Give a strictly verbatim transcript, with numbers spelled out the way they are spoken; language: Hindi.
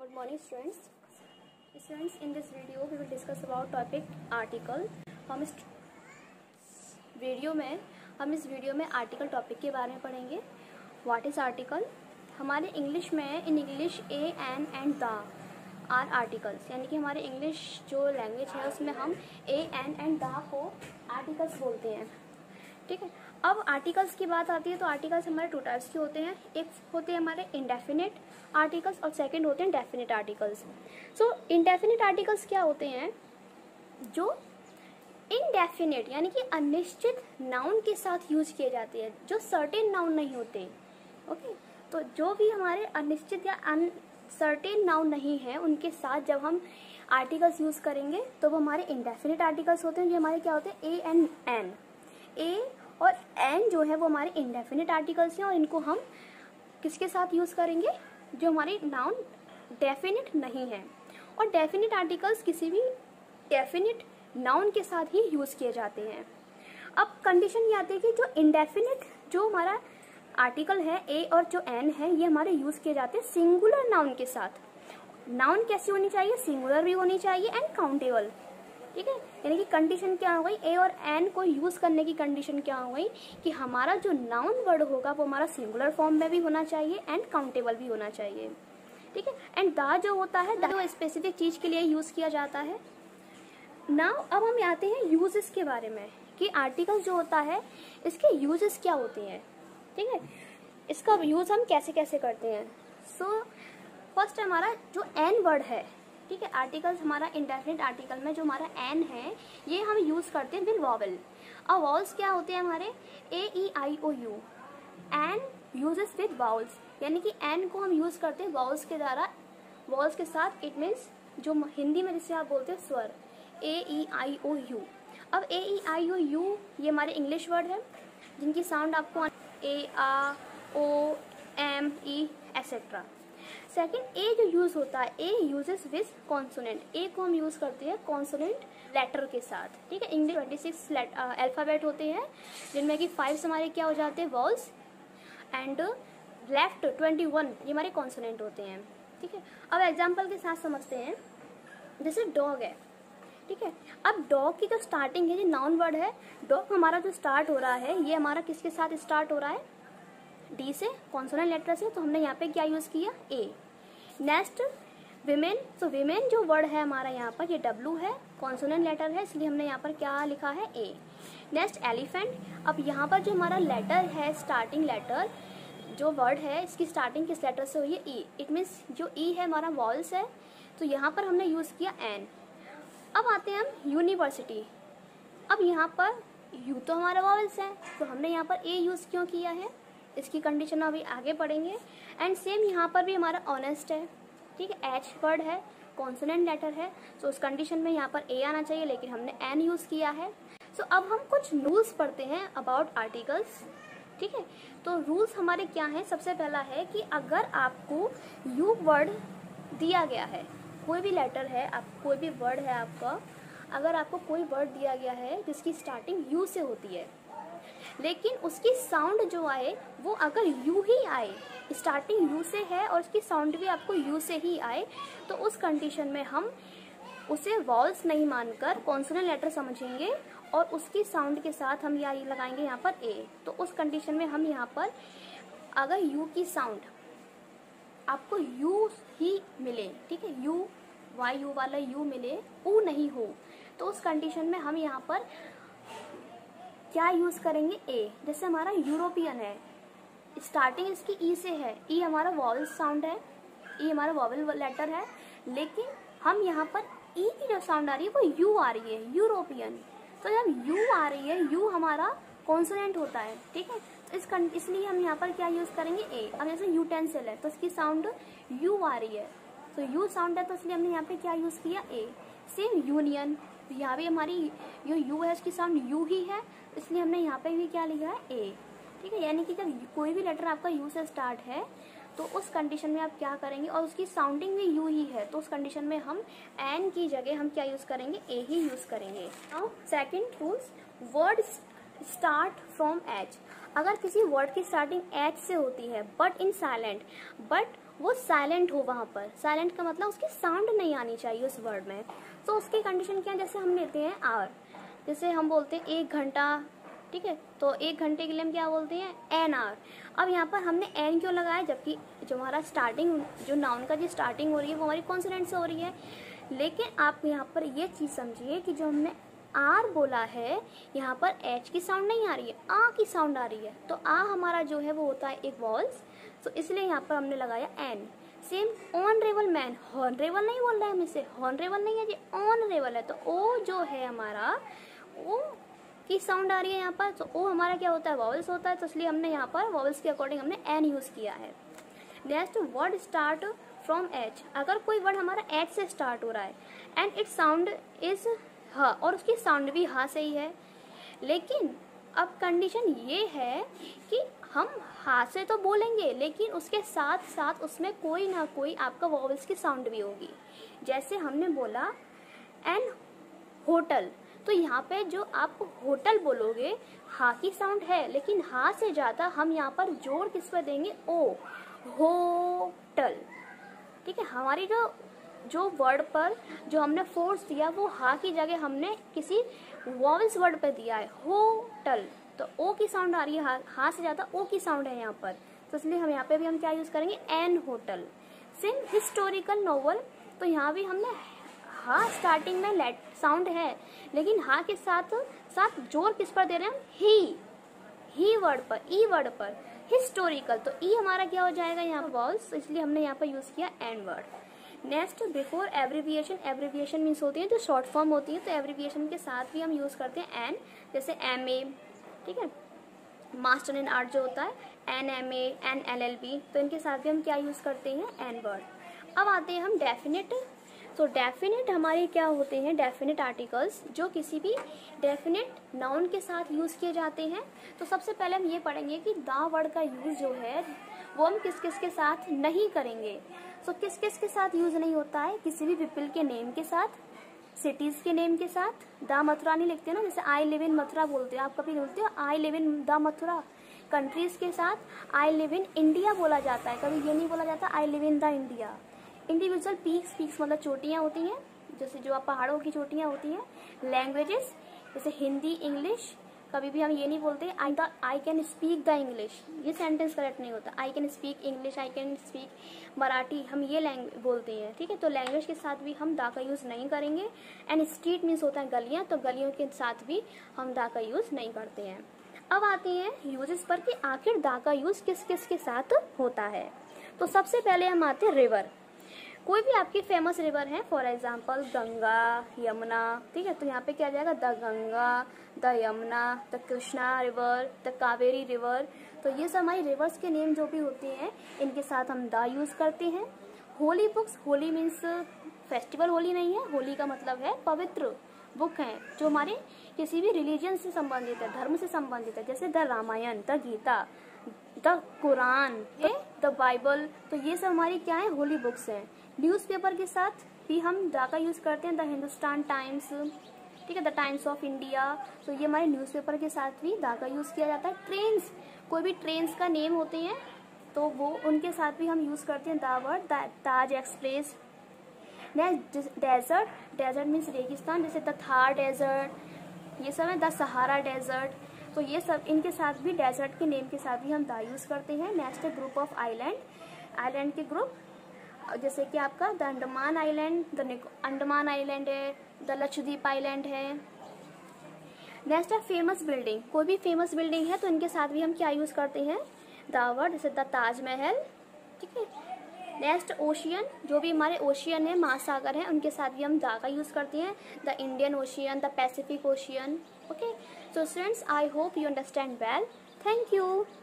Good morning, students. Students, in this video we will discuss about topic article. हम इस वीडियो में हम इस वीडियो में आर्टिकल टॉपिक के बारे में पढ़ेंगे. What is article? हमारे इंग्लिश में in English a an and the are articles, यानी कि हमारे इंग्लिश जो लैंग्वेज है उसमें हम ए एन एंड द को आर्टिकल्स बोलते हैं. ठीक है. अब आर्टिकल्स की बात आती है तो आर्टिकल्स हमारे टू टाइप्स के होते हैं. एक होते हैं हमारे इंडेफिनिट आर्टिकल्स और सेकंड होते हैं definite articles. So indefinite articles क्या होते हैं? जो इनडेफिनिट यानी कि अनिश्चित नाउन के साथ यूज किए जाते हैं, जो सर्टेन नाउन नहीं होते. ओके. तो जो भी हमारे अनिश्चित या अनसर्टेन नाउन नहीं है उनके साथ जब हम आर्टिकल्स यूज करेंगे तो वो हमारे इंडेफिनिट आर्टिकल्स होते हैं. जो हमारे क्या होते हैं? A N N. ए और एन जो है वो हमारे इंडेफिनिट आर्टिकल्स हैं और इनको हम किसके साथ यूज करेंगे? जो हमारी नाउन डेफिनिट नहीं है. और डेफिनिट आर्टिकल्स किसी भी डेफिनिट नाउन के साथ ही यूज किए जाते हैं. अब कंडीशन ये आती है कि जो इंडेफिनिट जो हमारा आर्टिकल है ए और जो एन है ये हमारे यूज किए जाते हैं सिंगुलर नाउन के साथ. नाउन कैसी होनी चाहिए? सिंगुलर भी होनी चाहिए एंड काउंटेबल. ठीक है. यानी कि कंडीशन क्या हो गई? ए और एन को यूज करने की कंडीशन क्या हो गई कि हमारा जो नाउन वर्ड होगा वो हमारा सिंगुलर फॉर्म में भी होना चाहिए एंड काउंटेबल भी होना चाहिए. ठीक है. एंड द जो होता है द जो स्पेसिफिक चीज के लिए यूज किया जाता है. नाउ अब हम आते हैं यूजेस के बारे में कि आर्टिकल जो होता है इसके यूजेस क्या होते हैं. ठीक है. इसका यूज हम कैसे कैसे करते हैं. सो फर्स्ट हमारा जो एन वर्ड है. ठीक है. आर्टिकल्स हमारा इंडेफिनिट आर्टिकल में जो हमारा एन है ये हम यूज करते हैं विद वॉवल. अब वॉवल्स क्या होते हैं हमारे? A E I O U. An uses with vowels, यानी कि एन को हम यूज करते हैं वॉवल्स के द्वारा. वॉवल्स के साथ इट मीन्स जो हिंदी में जिसे आप बोलते हैं स्वर. A E I O U. अब A E I O you ये हमारे इंग्लिश वर्ड है जिनकी साउंड आपको ए आ O M E etcetera. Second a जो यूज होता है a uses with consonant. A को हम यूज करते हैं कॉन्सोनेंट लेटर के साथ. ठीक है. इंग्लिश ट्वेंटी सिक्स अल्फाबेट होते हैं जिनमें कि फाइव हमारे क्या हो जाते हैं? Vowels and left twenty one ये हमारे कॉन्सोनेंट होते हैं. ठीक है. अब एग्जाम्पल के साथ समझते हैं. जैसे डॉग है. ठीक है. अब डॉग की जो स्टार्टिंग है ये नाउन वर्ड है. डॉग हमारा जो स्टार्ट हो रहा है ये हमारा किसके साथ स्टार्ट हो रहा है? डी से, कॉन्सोनेंट लेटर से. तो हमने यहाँ पे क्या यूज किया? ए. Next women. तो विमेन जो वर्ड है हमारा यहाँ पर ये डब्ल्यू है, कॉन्सोनेंट लेटर है इसलिए हमने यहाँ पर क्या लिखा है? ए. Next elephant. अब यहाँ पर जो हमारा लेटर है स्टार्टिंग लेटर जो वर्ड है इसकी स्टार्टिंग किस लेटर से हुई है? ई. इट मीन्स जो ई है हमारा वॉल्स है तो यहाँ पर हमने यूज किया एन. अब आते हैं हम यूनिवर्सिटी. अब यहाँ पर यू तो हमारा वॉवल्स है तो हमने यहाँ पर ए यूज क्यों किया है इसकी कंडीशन अभी आगे पढ़ेंगे. एंड सेम यहाँ पर भी हमारा ऑनेस्ट है. ठीक है. एच वर्ड है, कॉन्सोनेंट लेटर है तो उस कंडीशन में यहाँ पर ए आना चाहिए लेकिन हमने एन यूज किया है. सो so, अब हम कुछ रूल्स पढ़ते हैं अबाउट आर्टिकल्स. ठीक है. तो रूल्स हमारे क्या हैं? सबसे पहला है कि अगर आपको यू वर्ड दिया गया है, कोई भी लेटर है, आप कोई भी वर्ड है आपका, अगर आपको कोई वर्ड दिया गया है जिसकी स्टार्टिंग यू से होती है लेकिन उसकी साउंड जो आए वो अगर यू ही आए, स्टार्टिंग यू से है और उसकी साउंड भी आपको यू से ही आए तो उस कंडीशन में हम उसे वॉल्स नहीं मानकर कॉन्सोनेंट लेटर समझेंगे और उसकी साउंड के साथ हम यहाँ लगाएंगे यहाँ पर ए. तो उस कंडीशन में हम यहाँ पर अगर यू की साउंड आपको यू ही मिले, ठीक है, यू वाई यू वाला यू मिले, ऊ नहीं हो, तो उस कंडीशन में हम यहाँ पर क्या यूज करेंगे? ए. जैसे हमारा यूरोपियन है, स्टार्टिंग इसकी ई से है, ई हमारा वॉवल साउंड है, ई हमारा वॉवल लेटर है लेकिन हम यहाँ पर ई की जो साउंड आ रही है वो यू आ रही है, यूरोपियन. तो जब यू आ रही है, यू हमारा कॉन्सोनेंट होता है. ठीक है. तो इस इसलिए हम यहाँ पर क्या यूज करेंगे? ए. अब जैसे यूटेंसिल है तो इसकी साउंड यू आ रही है तो यू साउंड है तो इसलिए हमने यहाँ पे क्या यूज किया? ए. Same union. यहाँ भी हमारी जो यू है उसकी साउंड यू ही है इसलिए हमने यहाँ पे भी क्या लिखा है? ए. ठीक है. यानी कि जब कोई भी लेटर आपका यू से स्टार्ट है तो उस कंडीशन में आप क्या करेंगे और उसकी साउंडिंग भी यू ही है तो उस कंडीशन में हम एन की जगह हम क्या यूज करेंगे? ए ही यूज करेंगे. Now second rules, word start from H. अगर किसी वर्ड की स्टार्टिंग एच से होती है बट इन साइलेंट, बट वो साइलेंट हो वहाँ पर। साइलेंट का मतलब उसकी साउंड नहीं आनी चाहिए उस वर्ड में। तो उसकी कंडीशन क्या है, जैसे हम लेते हैं आवर, जैसे हम बोलते हैं एक घंटा, ठीक है, तो एक घंटे के लिए हम क्या बोलते हैं, एन आवर। अब यहाँ पर हमने एन क्यों लगाया, जबकि जो हमारा स्टार्टिंग, जो नाउन का जो स्टार्टिंग हो रही है वो हमारी कॉन्सोनेंट से हो रही है। लेकिन आप यहाँ पर ये चीज़ समझिए कि जो हमने आर बोला है, यहाँ पर एच की साउंड नहीं आ रही है, आ की साउंड आ रही है। तो आ हमारा जो है वो होता है एक वॉल्स, तो इसलिए यहाँ पर हमने लगाया an. Same honourable man, honourable नहीं बोल रहे हैं हम इसे, हॉर्नरेबल नहीं है जी, ऑनरेबल है। तो ओ जो है हमारा, ओ की साउंड आ रही है यहाँ पर, तो ओ हमारा क्या होता है, वॉवल्स होता है। तो इसलिए हमने यहाँ पर वॉवल्स के अकॉर्डिंग हमने एन यूज़ किया है। Next, word start from H. अगर कोई वर्ड हमारा एच से स्टार्ट हो रहा है एंड इट साउंड इज ह, और उसकी साउंड भी हा से ही है, लेकिन अब कंडीशन ये है कि हम हा से तो बोलेंगे लेकिन उसके साथ साथ उसमें कोई ना कोई आपका वॉवल्स की साउंड भी होगी। जैसे हमने बोला एन होटल, तो यहाँ पे जो आप होटल बोलोगे हा की साउंड है, लेकिन हा से ज़्यादा हम यहाँ पर जोर किस पर देंगे, ओ, होटल। ठीक है, हमारी जो जो वर्ड पर जो हमने फोर्स दिया वो हा की जगह हमने किसी वॉवल्स वर्ड पे दिया है, होटल। तो ओ की साउंड आ रही है, हा, हा से ज़्यादा ओ की साउंड है यहाँ पर, तो इसलिए हम यहाँ पे भी हम क्या यूज़ करेंगे, an hotel. Same historical novel, तो यहाँ भी हमने हा स्टार्टिंग में लेट साउंड है, लेकिन हा के साथ साथ जोर किस पर दे रहे हैं हम, ही, ही वर्ड पर, ई वर्ड पर। हिस्टोरिकल, तो ई हमारा क्या हो जाएगा यहाँ पर वॉल्स, इसलिए हमने यहाँ पर यूज़ किया an word. Next, before abbreviation. Abbreviation means होती है जो शॉर्ट फॉर्म होती है, तो एब्रीविएशन के साथ भी हम यूज़ करते हैं एन, जैसे एम ए, ठीक है, मास्टर इन आर्ट जो होता है, an M A, an L L B, तो इनके साथ भी हम क्या यूज़ करते हैं, एन वर्ड। अब आते हैं हम डेफिनेट। तो डेफिनेट हमारे क्या होते हैं, डेफिनेट आर्टिकल्स जो किसी भी डेफिनेट नाउन के साथ यूज़ किए जाते हैं। तो सबसे पहले हम ये पढ़ेंगे कि दा वर्ड का यूज़ जो है वो हम किस किस के साथ नहीं करेंगे। तो किस किस के साथ यूज़ नहीं होता है, किसी भी पीपल के नेम के साथ, सिटीज़ के नेम के साथ। दा मथुरा नहीं लिखते ना, जैसे आई लिव इन मथुरा बोलते हो, आप कभी बोलते हो I live in the Mathura. Countries के साथ आई लिव इन इंडिया बोला जाता है, कभी ये नहीं बोला जाता I live in the India. Individual peaks, peaks मतलब चोटियाँ होती हैं, जैसे जो आप पहाड़ों की चोटियाँ होती हैं। लैंग्वेजेस, जैसे हिंदी, इंग्लिश, कभी भी हम ये नहीं बोलते I the I can speak the English, ये सेंटेंस करेक्ट नहीं होता। I can speak English, I can speak Marathi, हम ये लैंग्वेज बोलते हैं, ठीक है। तो लैंग्वेज के साथ भी हम दा का यूज़ नहीं करेंगे। एंड स्ट्रीट मीन्स होता है गलियाँ, तो गलियों के साथ भी हम दा का यूज़ नहीं करते हैं। अब आते हैं यूजेस पर कि आखिर दा का यूज़ किस किस के साथ होता है। तो सबसे पहले हम आते हैं रिवर। कोई भी आपकी फेमस रिवर है, फॉर एग्जांपल गंगा, यमुना, ठीक है, तो यहाँ पे क्या आ जाएगा, the Ganga, the Yamuna, the Krishna river, the Kaveri river. तो ये सब हमारी रिवर्स के नेम जो भी होते हैं इनके साथ हम द यूज़ करते हैं। Holy books, holy means festival Holi नहीं है, होली का मतलब है पवित्र बुक हैं जो हमारे किसी भी रिलीजन से संबंधित है, धर्म से संबंधित है, जैसे the Ramayan, the Gita, the Quran, the Bible. तो ये सब हमारी क्या है, होली बुक्स हैं। न्यूज़पेपर के साथ भी हम दा का यूज़ करते हैं, द हिंदुस्तान टाइम्स, ठीक है, द टाइम्स ऑफ इंडिया। तो ये हमारे न्यूज़पेपर के साथ भी दा का यूज़ किया जाता है। ट्रेन्स, कोई भी ट्रेन्स का नेम होते हैं तो वो उनके साथ भी हम यूज़ करते हैं the word, Taj express. Next, desert, desert means रेगिस्तान, जैसे द थार डेजर्ट, ये सब है, द सहारा डेजर्ट। तो ये सब इनके साथ भी डेजर्ट के नेम के साथ भी हम दा यूज़ करते हैं। नेक्स्ट है ग्रुप ऑफ आइलैंड, आइलैंड के ग्रुप, जैसे कि आपका the Andaman island, the Andaman island है, द लक्षद्वीप आइलैंड है। नेक्स्ट है फेमस बिल्डिंग, कोई भी फेमस बिल्डिंग है तो इनके साथ भी हम क्या यूज़ करते हैं, द वर्ड, जैसे द ताजमहल, ठीक है। नेक्स्ट ओशियन, जो भी हमारे ओशियन है, महासागर है, उनके साथ भी हम दा का यूज़ करते हैं, the Indian ocean, the Pacific ocean. Okay, so friends, I hope you understand well. Thank you.